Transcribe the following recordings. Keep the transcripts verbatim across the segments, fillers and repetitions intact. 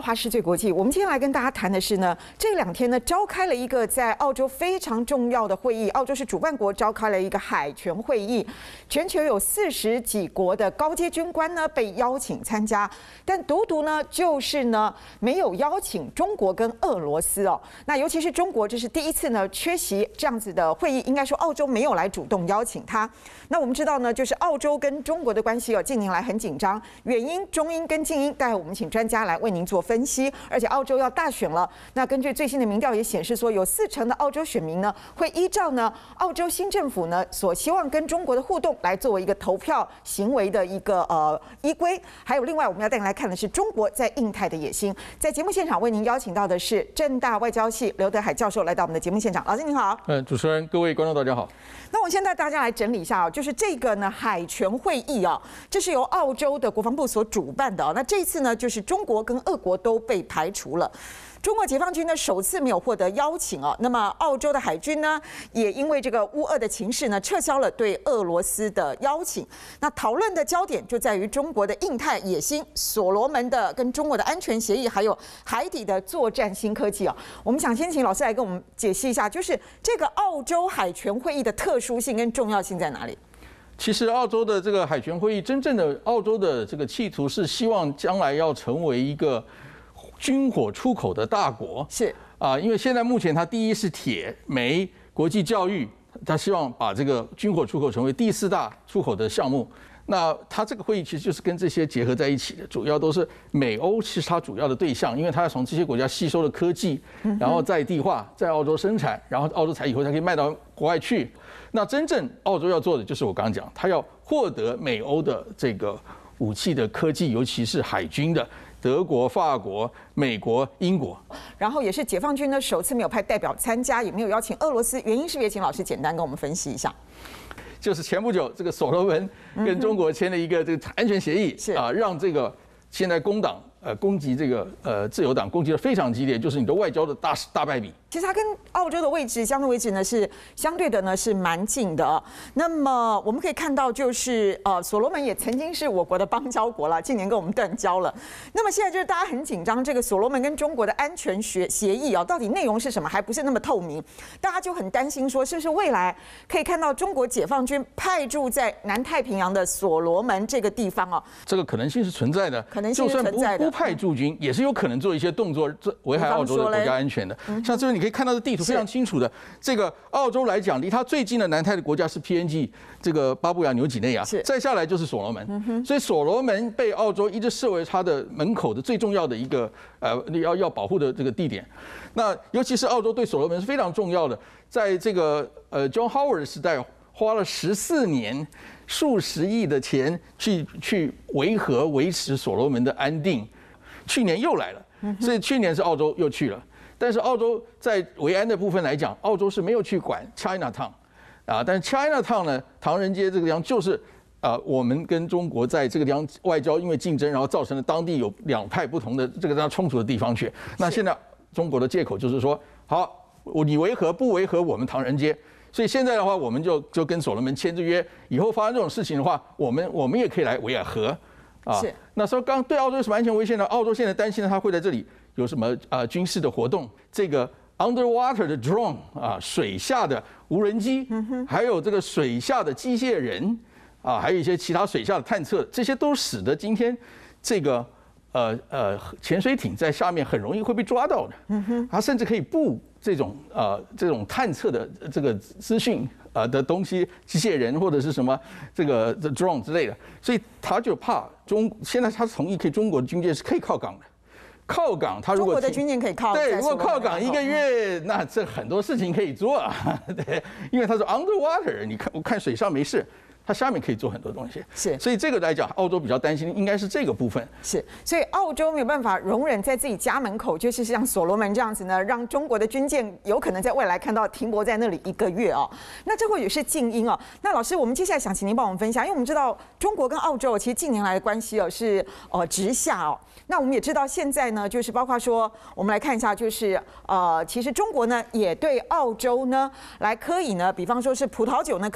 华视最国际，我们今天来跟大家谈的是呢，这两天呢召开了一个在澳洲非常重要的会议，澳洲是主办国，召开了一个海权会议，全球有四十几国的高阶军官呢被邀请参加，但独独呢就是呢没有邀请中国跟俄罗斯哦，那尤其是中国，这是第一次呢缺席这样子的会议，应该说澳洲没有来主动邀请他。那我们知道呢，就是澳洲跟中国的关系哦，近年来很紧张，远英、中英跟近英，待会我们请专家来为您做分析。而且澳洲要大选了，那根据最新的民调也显示说，有四成的澳洲选民呢会依照呢澳洲新政府呢所希望跟中国的互动来作为一个投票行为的一个呃依归。还有另外我们要带您来看的是中国在印太的野心。在节目现场为您邀请到的是政大外交系刘德海教授来到我们的节目现场，老师您好。 嗯，主持人、各位观众大家好。 那我现在大家来整理一下哦，就是这个呢海权会议啊，这是由澳洲的国防部所主办的哦。那这一次呢，就是中国跟俄国都被排除了。中国解放军呢首次没有获得邀请哦，那么澳洲的海军呢也因为这个乌俄的情势呢撤销了对俄罗斯的邀请。那讨论的焦点就在于中国的印太野心、所罗门的跟中国的安全协议，还有海底的作战新科技哦。我们想先请老师来跟我们解析一下，就是这个澳洲海权会议的特殊性跟重要性在哪里？ 其实澳洲的这个海权会议，真正的澳洲的这个企图是希望将来要成为一个军火出口的大国， 是啊，因为现在目前它第一是铁、煤、国际教育，它希望把这个军火出口成为第四大出口的项目。那它这个会议其实就是跟这些结合在一起的，主要都是美欧是它主要的对象，因为它要从这些国家吸收了科技，然后在地化，在澳洲生产，然后澳洲才以后才可以卖到国外去。那真正澳洲要做的就是我刚刚讲，它要获得美欧的这个武器的科技，尤其是海军的。德国、法国、美国、英国， 然后也是解放军呢首次没有派代表参加，也没有邀请俄罗斯，原因是不是也请老师简单跟我们分析一下？ 就是前不久这个所罗门跟中国签了一个这个安全协议， 是啊，让这个现在工党呃攻击这个呃自由党攻击得非常激烈，就是你的外交的大大败笔。 其实它跟澳洲的位置相对位置呢是相对的呢是蛮近的。那么我们可以看到，就是呃所罗门也曾经是我国的邦交国了，近年跟我们断交了。那么现在就是大家很紧张，这个所罗门跟中国的安全协协议啊，到底内容是什么，还不是那么透明，大家就很担心说，是不是未来可以看到中国解放军派驻在南太平洋的所罗门这个地方哦？ 这个可能性是存在的， 可能性是存在的。 就算不不派驻军，也是有可能做一些动作，危害澳洲的国家安全的。像这边你可以看到的地图非常清楚的，这个澳洲来讲，离它最近的南太的国家是 P N G， 这个巴布亚纽几内亚，再下来就是所罗门。所以所罗门被澳洲一直视为它的门口的最重要的一个呃要要保护的这个地点。那尤其是澳洲对所罗门是非常重要的，在这个呃 John Howard 的时代，花了十四年。数十亿的钱去去维和维持所罗门的安定，去年又来了，所以去年是澳洲又去了，但是澳洲在维安的部分来讲，澳洲是没有去管 Chinatown 啊，但是 Chinatown 呢，唐人街这个地方就是啊，我们跟中国在这个地方外交因为竞争，然后造成了当地有两派不同的这个地方冲突的地方去。那现在中国的借口就是说，好，你维和不维和我们唐人街？所以现在的话，我们就就跟所罗门签这约，以后发生这种事情的话，我们我们也可以来维尔和，啊，那说刚对澳洲有什么安全威胁呢？澳洲现在担心它会在这里有什么啊、呃、军事的活动，这个 underwater 的 drone 啊，水下的无人机，还有这个水下的机械人啊，还有一些其他水下的探测，这些都使得今天这个呃呃潜水艇在下面很容易会被抓到的，它甚至可以布。这种呃这种探测的这个资讯呃的东西，机械人或者是什么这个 the drone 之类的，所以他就怕中现在他同意可以中国的军舰是可以靠港的，靠港他如果中国的军舰可以靠对，如果靠港一个月，那这很多事情可以做啊，对，因为他说 underwater， 你看我看水上没事。它下面可以做很多东西， 是， 所以这个来讲，澳洲比较担心应该是这个部分， 是，所以澳洲没有办法容忍在自己家门口，就是像所罗门这样子呢，让中国的军舰有可能在未来看到停泊在那里一个月哦。那这或许是静音哦。那老师，我们接下来想请您帮我们分享，因为我们知道中国跟澳洲其实近年来的关系哦是呃直下哦。那我们也知道现在呢，就是包括说，我们来看一下，就是呃，其实中国呢也对澳洲呢来可以呢，比方说是葡萄酒呢可以。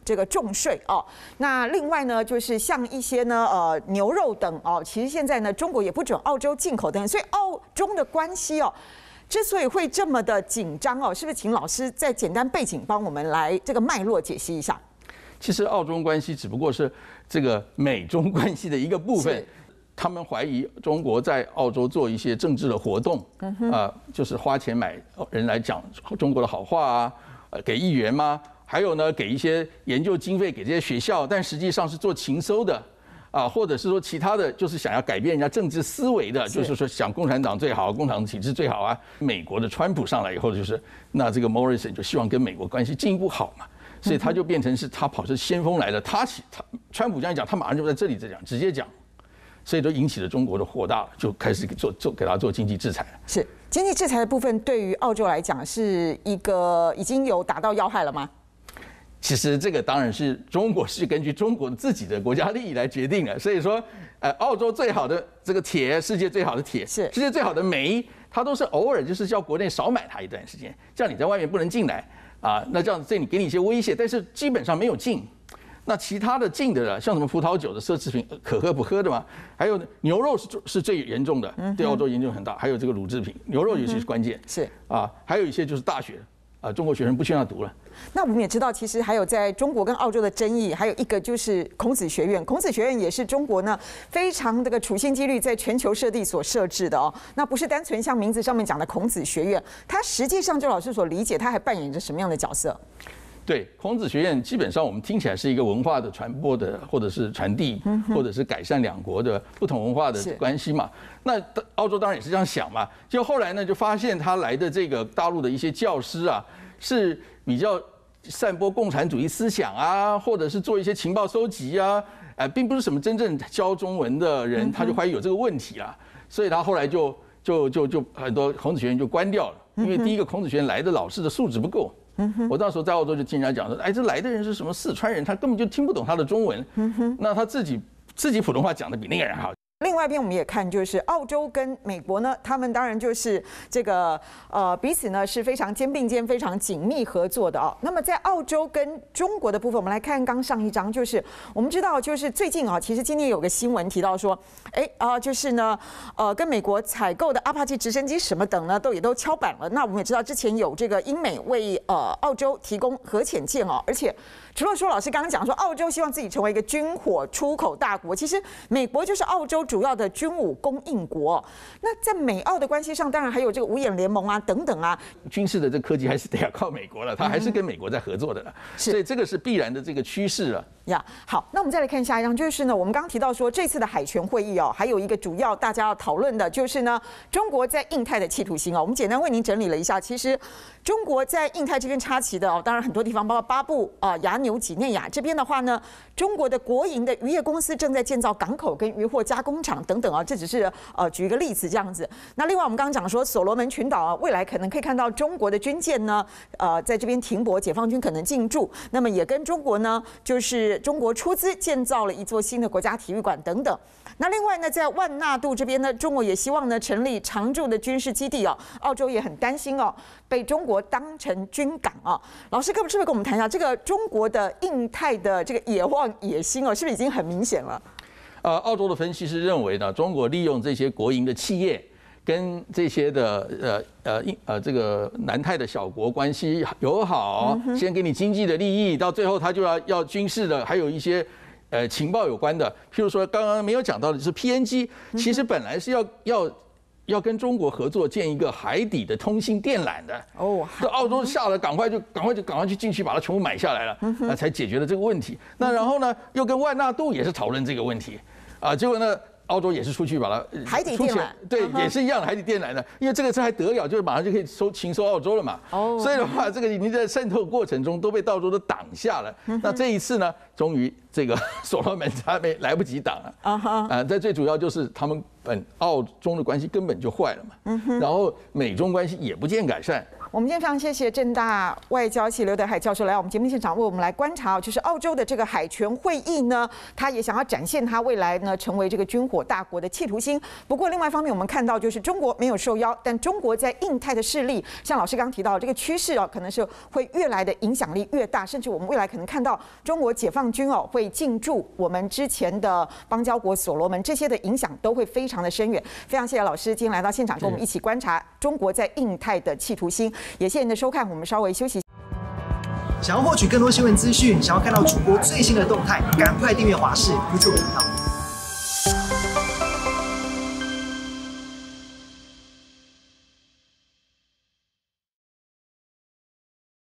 这个重税哦。那另外呢，就是像一些呢呃牛肉等哦，其实现在呢中国也不准澳洲进口等，所以澳中的关系哦。之所以会这么的紧张哦，是不是请老师再简单背景帮我们来这个脉络解析一下？ 其实澳中关系只不过是这个美中关系的一个部分。他们怀疑中国在澳洲做一些政治的活动，啊、呃，就是花钱买人来讲中国的好话啊，呃，给议员吗？还有呢，给一些研究经费给这些学校，但实际上是做情搜的。啊，或者是说其他的，就是想要改变人家政治思维的，就是说想共产党最好，共产体制最好啊。美国的川普上来以后，就是那这个 Morrison 就希望跟美国关系进一步好嘛，所以他就变成是他跑是先锋来的，他他川普这样讲，他马上就在这里在讲，直接讲，所以就引起了中国的火大，就开始做做给他做经济制裁了。 是经济制裁的部分，对于澳洲来讲是一个已经有打到要害了吗？ 其实这个当然是中国是根据中国自己的国家利益来决定的，所以说，呃，澳洲最好的这个铁，世界最好的铁， 是世界最好的煤，它都是偶尔就是叫国内少买它一段时间，这样你在外面不能进来啊，那这样这里给你一些威胁，但是基本上没有进。那其他的进的，像什么葡萄酒的奢侈品，可喝不喝的嘛，还有牛肉是是最严重的，对澳洲严重很大，还有这个乳制品，牛肉尤其是关键， 是啊，还有一些就是大学。啊，中国学生不去那读了。 那我们也知道，其实还有在中国跟澳洲的争议，还有一个就是孔子学院。孔子学院也是中国呢非常这个处心积虑在全球设地所设置的哦。那不是单纯像名字上面讲的孔子学院，它实际上就老师所理解，它还扮演着什么样的角色？ 对，孔子学院基本上我们听起来是一个文化的传播的，或者是传递，或者是改善两国的不同文化的关系嘛。那澳洲当然也是这样想嘛。就后来呢，就发现他来的这个大陆的一些教师啊，是比较散播共产主义思想啊，或者是做一些情报收集啊，呃，并不是什么真正教中文的人，他就怀疑有这个问题啦。所以他后来就就就就很多孔子学院就关掉了，因为第一个孔子学院来的老师的素质不够。我那时候在澳洲就听人家讲说，哎，这来的人是什么四川人，他根本就听不懂他的中文，那他自己自己普通话讲的比那个人好。 另外一边我们也看，就是澳洲跟美国呢，他们当然就是这个呃彼此呢是非常肩并肩、非常紧密合作的哦。那么在澳洲跟中国的部分，我们来看刚上一章，就是我们知道，就是最近啊，其实今天有个新闻提到说，哎啊，就是呢呃跟美国采购的阿帕奇直升机什么等呢，都也都敲板了。那我们也知道，之前有这个英美为呃澳洲提供核潜舰哦，而且除了说老师刚刚讲说澳洲希望自己成为一个军火出口大国，其实美国就是澳洲主要的军武供应国。那在美澳的关系上，当然还有这个五眼联盟啊等等啊， 军事的这科技还是得要靠美国了，它还是跟美国在合作的了，所以这个是必然的这个趋势了。 呀， yeah, 好，那我们再来看下一张，就是呢，我们刚刚提到说这次的海权会议哦，还有一个主要大家要讨论的就是呢，中国在印太的企图心哦。我们简单为您整理了一下，其实中国在印太这边插旗的哦，当然很多地方，包括巴布啊、亚纽几内亚这边的话呢，中国的国营的渔业公司正在建造港口跟渔获加工厂等等啊，这只是呃举一个例子这样子。那另外我们刚刚讲说，所罗门群岛啊，未来可能可以看到中国的军舰呢，呃，在这边停泊，解放军可能进驻，那么也跟中国呢，就是中国出资建造了一座新的国家体育馆等等。那另外呢，在万纳度这边呢，中国也希望呢成立常驻的军事基地哦。澳洲也很担心哦，被中国当成军港哦。老师，可不可以跟我们谈一下这个中国的印太的这个野望野心哦，是不是已经很明显了？ 呃，澳洲的分析师认为呢，中国利用这些国营的企业跟这些的呃呃呃这个南太的小国关系友好，先给你经济的利益，到最后他就要要军事的，还有一些呃情报有关的，譬如说刚刚没有讲到的是 P N G， 其实本来是要要要跟中国合作建一个海底的通信电缆的哦，这澳洲下了，赶快就赶快就赶快去进去把它全部买下来了，那才解决了这个问题。那然后呢，又跟万纳度也是讨论这个问题啊，结果呢？澳洲也是出去把它海底电缆， 对，也是一样的海底电缆的，因为这个是还得了，就是马上就可以收情收澳洲了嘛。哦，所以的话，这个已经在渗透过程中都被澳洲都挡下了。那这一次呢，终于这个所罗门他没来不及挡了。啊哈，啊，这最主要就是他们本澳中的关系根本就坏了嘛。嗯哼，然后美中关系也不见改善。 我们今天非常谢谢政大外交系刘德海教授来到我们节目现场，为我们来观察，就是澳洲的这个海权会议呢，他也想要展现他未来呢成为这个军火大国的企图心。不过另外一方面，我们看到就是中国没有受邀，但中国在印太的势力，像老师刚提到这个趋势哦，可能是会越来的影响力越大，甚至我们未来可能看到中国解放军哦会进驻我们之前的邦交国所罗门，这些的影响都会非常的深远。非常谢谢老师今天来到现场，跟我们一起观察中国在印太的企图心。也谢谢您的收看，我们稍微休息。 想要获取更多新闻资讯，想要看到主播最新的动态，赶快订阅华视 YouTube 频道。